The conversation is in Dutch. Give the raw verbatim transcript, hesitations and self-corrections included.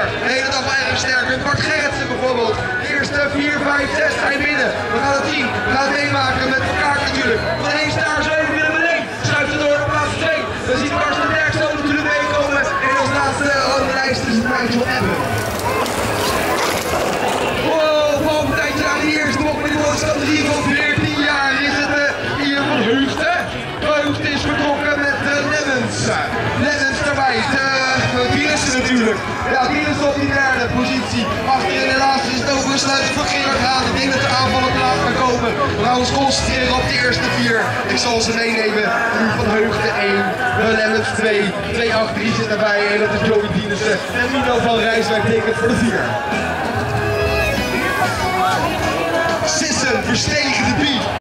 De hele dag wel erg sterk. Met Bart Gerritsen bijvoorbeeld. De eerste vier, vijf, zes zijn binnen. We gaan het zien. We gaan het meemaken met elkaar natuurlijk. Van één star zo even binnen beneden. Schuift er door naar plaats twee. We zien Karsten Derk zo natuurlijk meekomen. En als laatste op de lijst is het Nigel Ebben. Wow, van een tijdje aan de eerste bocht met de categorie van veertien jaar is het uh, Ian van Heugde. Heugde is vertrokken met uh, Lemmens. Lemmens erbij. Dielissen natuurlijk. Ja, Dielissen op die derde positie. Achterin helaas is het oversluiting van Gerard Haan. Ik denk dat de aanvallen te laat gaan komen. We gaan ons concentreren op de eerste vier. Ik zal ze meenemen. Nu van Heugde één, Lemmens twee, twee acht drie zit erbij. En dat is Joey Dielissen. En Mino van Rijswijk tekent voor de vier. Sissen verstegen de beat.